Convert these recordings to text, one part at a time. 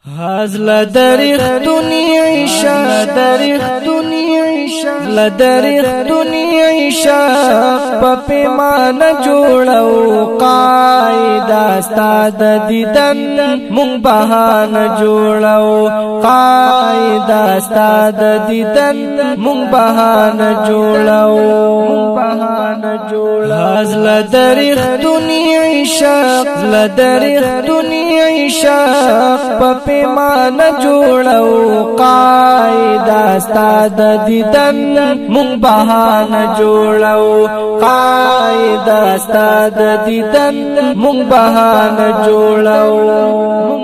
هزل دريخ دنيا عيشا دريخ دنيا عيشا لدريخ دنيا عيشا پپیمان جوړو قاعده استاد دیدن مون بهان جوړو قاعده استاد دیدن مون بهان جوړو هزل دريخ دنيا عيشا لدريخ دنيا عيشا پپیمان جوړو قاعده استاد دیدن مون بهان جوړو قاعده استاد دیدن مون بهان جوړو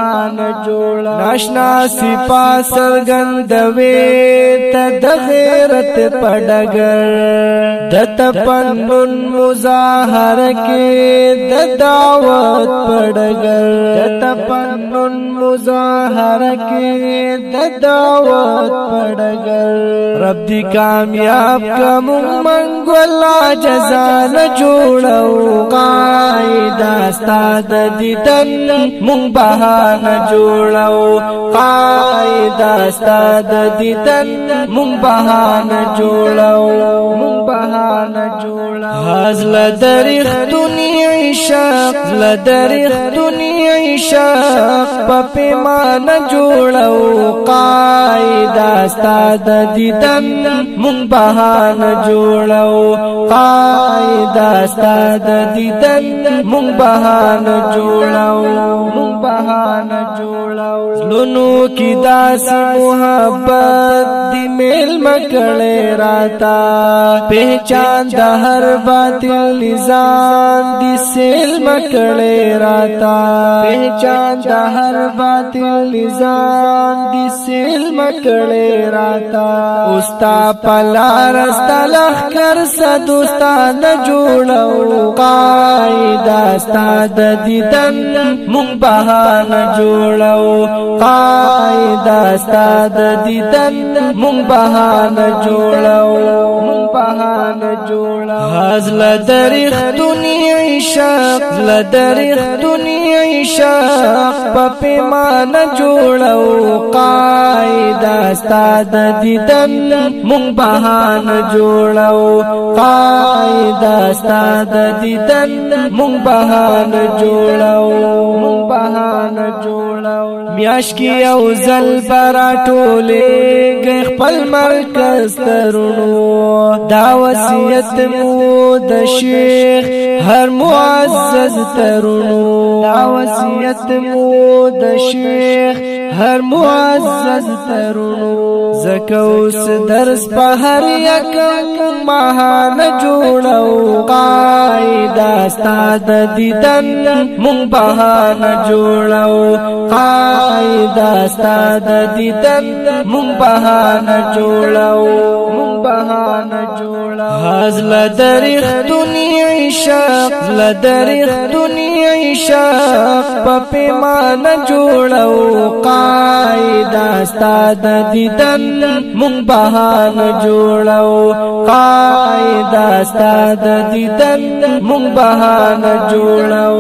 ناشنا سپا سرګندوي ته د غیرت پډګر د تپنن مظاهره کې د دعوت پډګر د تپنن مظاهره کې د دعوت پډګر رب دې کامیاب کوم منګولا جزا نه جوړو قاعده استاد دیدن مون بهان جوړو قاعده استاد دیدن مون بهان جوړو هزل دريخ دنيا عشاق لدريخ دنيا عشاق پپیمان جوړو قاعده استاد دیدن مون بهان جوړو قاعده استاد دیدن مون بهان جوړو لونو کی داس محبت دی میل مکڑے راتا پہچان دا ہر باطل نظام دی سیل مکڑے راتا پہچان دا ہر باطل نظام دی سیل مکڑے راتا استا پلا رستا لخکر سا دوستان جوڑو قاعدہ استاد دیدن مون بہان جوڑو قاعده استاد دیدن مون بهان جوړو هزل دريخ دنيا عشاق لدريخ دنيا عشاق پپیمان جوړو قاعده استاد دیدن مون بهان جوړو قاعده استاد دیدن مون بهان جوړو میاش کی او زل برا ټوله غ خپل مرکز ترونو دا وصیت مو د شیخ هر معزز ترونو دا وصیت مو د شیخ هر معزز ترونو زکوس درس په هر یک مهان جوړو قاعده استاد دیدن مون بهان جوړو قاعده استاد دیدن مون بهان جوړو هزل دريخ دنيا عشاق لدريخ دنيا عشاق پپیمان جوړو قاعده استاد دیدن مون بهان جوړو قاعده استاد دیدن مون بهان جوړو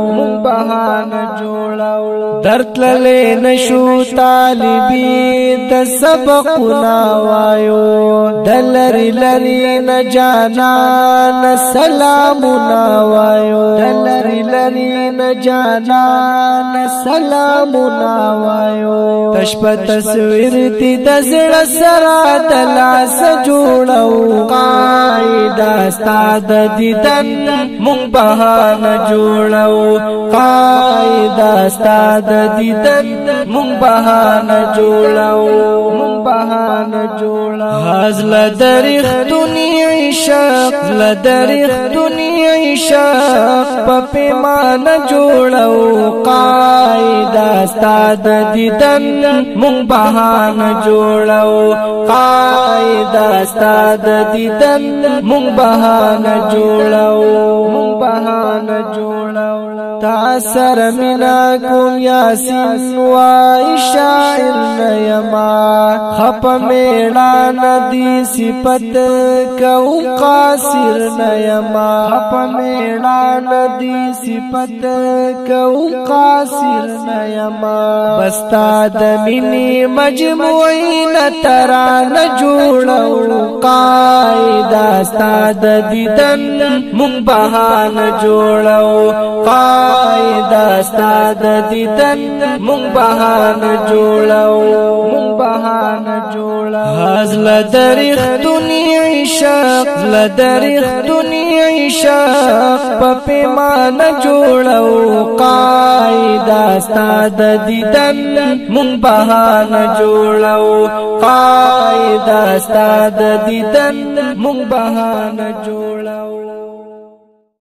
درت للی نشو طالبی د سبقنا وایو دلری لری نجانان سلامنا وایو دلری لری نجانان سلامنا وایو تشپ تصویر تی د زړه سره د لاس جوړو قاعده استاد دیدن مون بهان جوړو قاعده استاد دیدن مون بهان جوړو هزل دريخ دنيا عشاق لدريخ دنيا عشاق پپیمان جوړو قاعده استاد دیدن مون بهان جوړو قاعده استاد دیدن مون بهان جوړو مون بهانه جوړو تا سره مینا کوم یاسین وای شاعر نیما خپ میړه ندی صفت کو قاصر نیما خپ میړه ندی صفت کو قاصر نیما بستا د مینی مجموعین ترانه جوړو قاعده ستا د دیدن مون بهانه جوړو قاعده ستا د دیدن مون بهانه جوړو مون بهانه جوړو هزل درخ دنیا عشق لدرخ دنیا عشق په پیمانه جوړو قاعده ستا د دیدن مون بهانه جوړو قاعده ستا د دیدن مون بهانه جوړو